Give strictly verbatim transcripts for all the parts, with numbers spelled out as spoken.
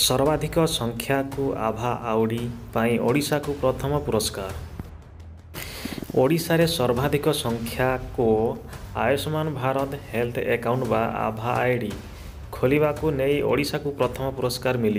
सर्वाधिक संख्या को आभा आउडी पाई ओडिशा को प्रथम पुरस्कार। ओडिशा रे सर्वाधिक संख्या को आयुष्मान भारत हेल्थ अकाउंट बा आभा आईडी खोलिबा को नहीं ओडिशा को प्रथम पुरस्कार मिली।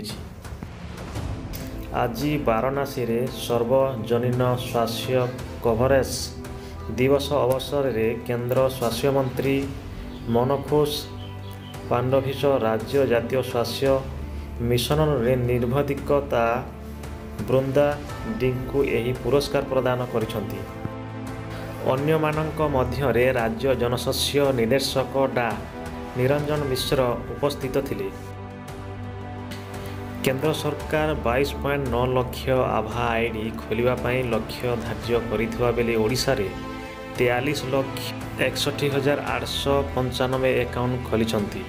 आज वाराणसी रे सार्वजनीन स्वास्थ्य कवरेज दिवस अवसर रे केंद्र स्वास्थ्य मंत्री मनोज पांडविस राज्य जातीय स्वास्थ्य मिशन रे निर्भदिकता बृंदा डिंकु एही पुरस्कार प्रदान करिसंती। अन्य मानक मध्य रे राज्य जनस्वास्थ्य निर्देशक डा निरंजन मिश्र उपस्थित थिले। केंद्र सरकार बाईस पॉइंट नौ लाख आभा आईडी खोलिबा पई लक्ष्य धार्य करिथिबा बेले ओडिशा रे तैंतालीस लाख इकसठ हज़ार आठ सौ पंचानवे अकाउंट खोलिछंती।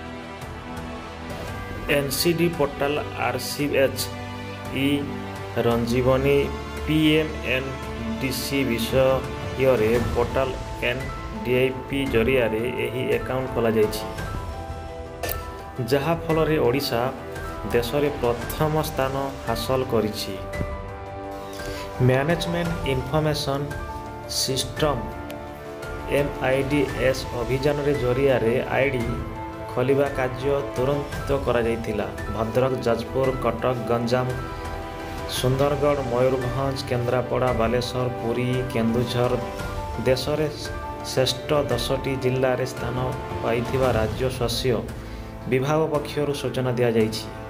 एनसीडी पोर्टाल आरसीएच ई रंजीवनी पीएमएनडीसी विषय रे पोर्टाल एनडीआईपी जरिया रे एही अकाउंट खोला जायछि, जहा फल रे ओडिशा देश रे प्रथम स्थान हासिल करिछि। मैनेजमेंट इनफॉरमेशन सिस्टम एमआईडीएस अभियान रे जरिया रे आईडी खोलिबा कार्य तुरंत करा जायतिला। भद्रक, जाजपुर, कटक, गंजाम, सुंदरगढ़, मयूरभंज, केन्द्रापड़ा, बालेश्वर, पुरी, केन्दुझर देश रे श्रेष्ठ दसटी जिल्ला रे स्थान पाइथिबा राज्य स्वास्थ्य विभाग पक्षरु सूचना दिया जायछि।